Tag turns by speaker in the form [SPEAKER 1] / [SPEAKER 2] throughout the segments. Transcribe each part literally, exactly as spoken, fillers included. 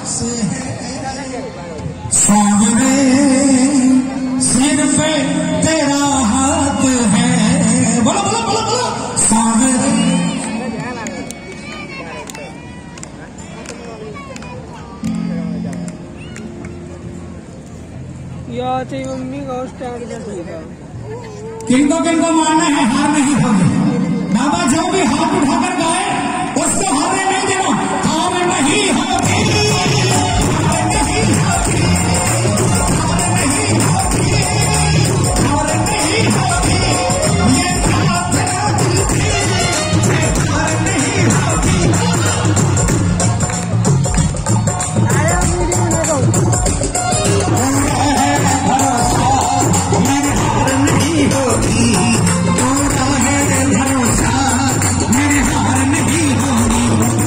[SPEAKER 1] सावरे सिर पे तेरा हाथ है, बोलो बोलो बोलो बोलो सावरे।
[SPEAKER 2] या चाहिए मम्मी का स्टैंड का
[SPEAKER 1] किनको किनको मानना है हार नहीं होगी। बाबा जो भी हाथ उठाकर गाए उसको हारने नहीं देना। हार नहीं होगी, हार नहीं होगी, हार नहीं होगी, हार नहीं होगी, ये प्रार्थना दिल की है, हार नहीं होगी। भरोसा मेरे हार नहीं होगी, पूरा है भरोसा मेरे हार नहीं होगी।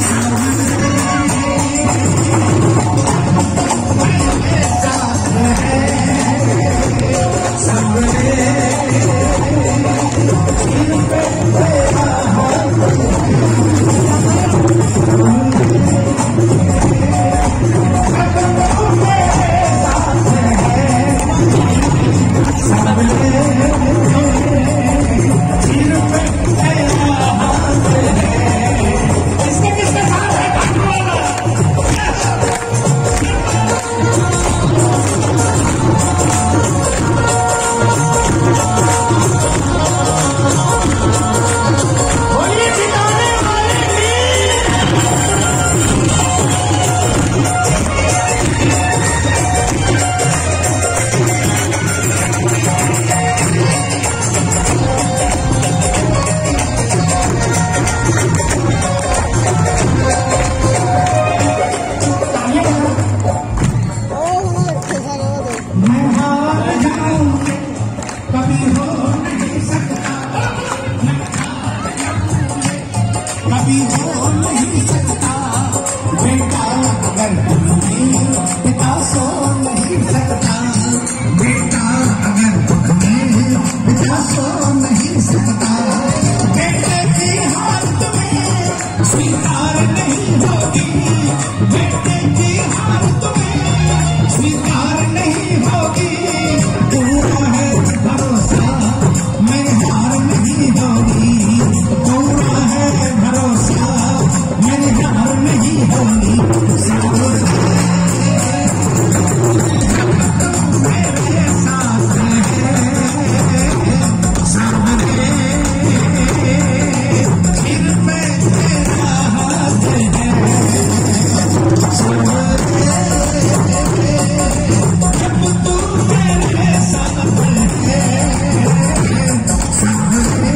[SPEAKER 1] कभी हो नहीं सकता बेटा अगर तुम्हें पिता सो नहीं सकता, बेटा अगर तुम्हें पिता सो नहीं सकता, बेटे की हार तुम्हें स्वीकार नहीं होगी, बेटे की हार तुम्हें स्वीकार नहीं होगी। पूरा है भरोसा मेरी हार नहीं होगी, पूरा है भरोसा मेरी हार नहीं होगी। मेरे साथ है सावरे, सिर पे तेरा हाथ है सावरे, जब तू मेरे साथ है सावरे,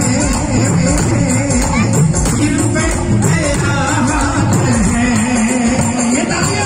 [SPEAKER 1] सिर पे तेरा हाथ है। ये तालियां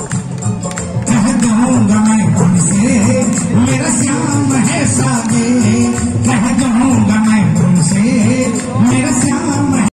[SPEAKER 1] मेरा श्याम है सागे।